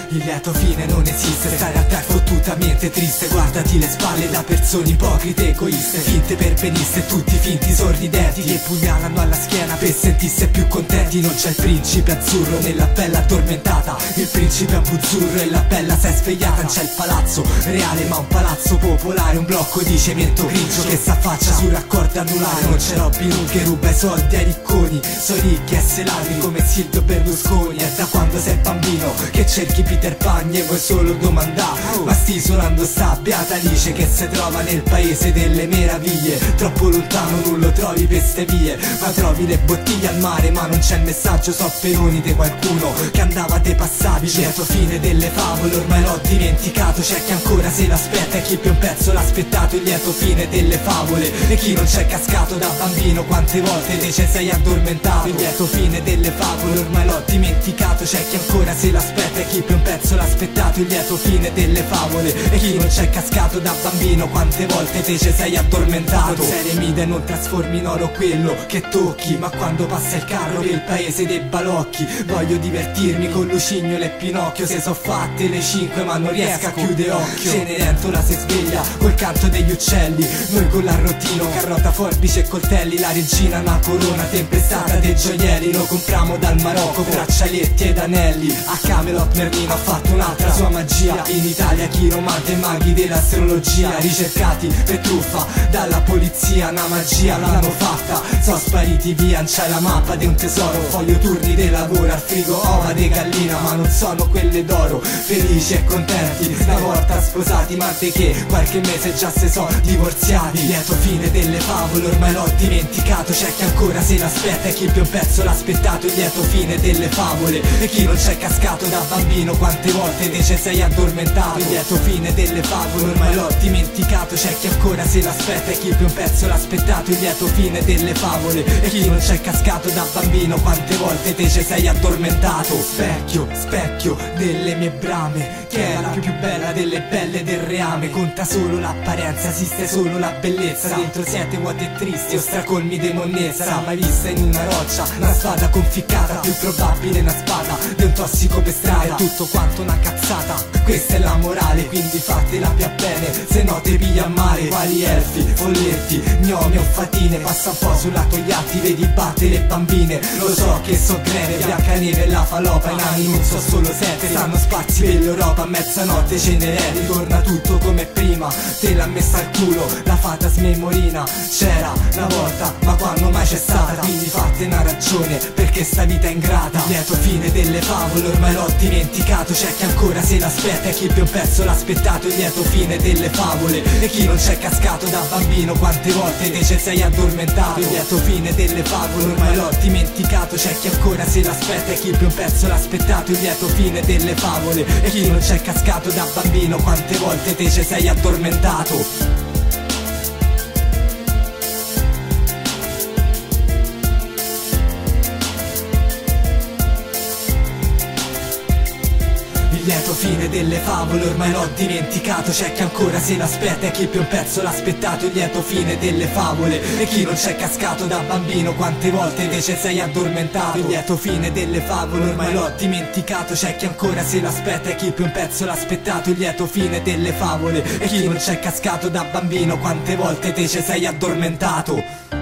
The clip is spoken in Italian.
Il lieto fine non esiste, sta realtà è fottutamente triste. Guardati le spalle da persone ipocrite egoiste, finte perbeniste, tutti finti sorridenti che pugnalano alla schiena per sentirsi più contenti. Non c'è il principe azzurro nella bella addormentata, il principe azzurro e la bella si è svegliata. Non c'è il palazzo reale ma un palazzo popolare, un blocco di cemento grigio che s'affaccia su raccordo anulare. Non c'è Robin Hood che ruba i soldi ai ricconi, sono ricchi e se ladri come Silvio Berlusconi. È da quando sei bambino che cerchi Peter Pan e vuoi solo domandare: ma sti suonando sta beata Alice che si trova nel paese delle meraviglie? Troppo lontano non lo trovi per ste vie, ma trovi le bottiglie al mare ma non c'è il messaggio sopperoni di qualcuno che andava te passavi. Lieto fine delle favole ormai l'ho dimenticato, c'è chi ancora se l'aspetta e chi più un pezzo l'ha aspettato. Il lieto fine delle favole e chi non c'è cascato da bambino quante volte te ci sei addormentato. Il lieto fine delle favole ormai l'ho dimenticato, c'è chi ancora se l'aspetta e chi più un pezzo l'ha aspettato. Il lieto fine delle favole e chi non c'è cascato da bambino quante volte te ci sei addormentato. Serie mide non trasformi in oro quello che tocchi, ma quando passa il carro che il paese dei balocchi. Voglio divertirmi con Lucignolo e Pinocchio, se so fatte le 5 ma non riesco a chiudere occhio. Cenerentola si sveglia col canto degli uccelli, noi con l'arrotino, carrota, forbice e coltelli. La regina una corona tempestata dei gioielli, lo compriamo dal Marocco, braccialetti ed anelli. A Camelot Merlino ha fatto un'altra sua magia, in Italia chiromante e maghi dell'astrologia, ricercati per truffa dalla polizia. Una magia l'hanno fatta, sono spariti via, non c'è la mappa di un tesoro. Foglio turni di lavoro, al frigo ova di gallina ma non sono quelle d'oro. Felici e contenti, una volta sposati ma te che qualche mese già se so divorziati. Lieto fine delle favole ormai l'ho dimenticato, c'è chi ancora se l'aspetta e chi più un pezzo l'ha aspettato. Il lieto fine delle favole e chi non c'è cascato da bambino quante volte te ci sei addormentato. Il lieto fine delle favole ormai l'ho dimenticato, c'è chi ancora se l'aspetta e chi più un pezzo l'ha aspettato. Il lieto fine delle favole e chi non c'è cascato da bambino quante volte te ci sei addormentato. Specchio, specchio delle mie brame, che è la più bella delle belle del reame. Conta solo l'apparenza, esiste solo la bellezza. Dentro siete vuoti e tristi o stracolmi di monnezza. Sarà mai vista in una roccia una spada conficcata, più probabile una spada di un tossico per strada. È tutto quanto una cazzata, questa è la morale, quindi fatela più bene, se no te piglia a male. Quali elfi, folletti, gnomi o fatine, passa un po' sulla Togliatti, vedi battere le bambine. Lo so che so greve, Biancaneve e la falopa, in anni non so solo sette, stanno spazi per l'Europa. A mezzanotte Cenerelli, ritorna tutto come prima, te l'ha messa al culo la fata smemorina. C'era una volta ma quando mai c'è stata, quindi fatte una ragione perché sta vita è ingrata. Lieto fine delle favole ormai l'ho dimenticato, c'è chi ancora se l'aspetta e chi più un pezzo l'ha aspettato. Il lieto fine delle favole e chi non c'è cascato da bambino quante volte te ci sei addormentato. Il lieto fine delle favole ormai l'ho dimenticato, c'è chi ancora se l'aspetta e chi più un pezzo l'ha aspettato. Il lieto fine delle favole e chi non c'è cascato da bambino quante volte te ci sei addormentato. Il lieto fine delle favole ormai l'ho dimenticato, c'è chi ancora se l'aspetta e chi più un pezzo l'ha aspettato. Il lieto fine delle favole e chi non c'è cascato da bambino quante volte te ci sei addormentato. Il lieto fine delle favole ormai l'ho dimenticato, c'è chi ancora se l'aspetta e chi più un pezzo l'ha aspettato. Il lieto fine delle favole e chi non c'è cascato da bambino quante volte te ci sei addormentato.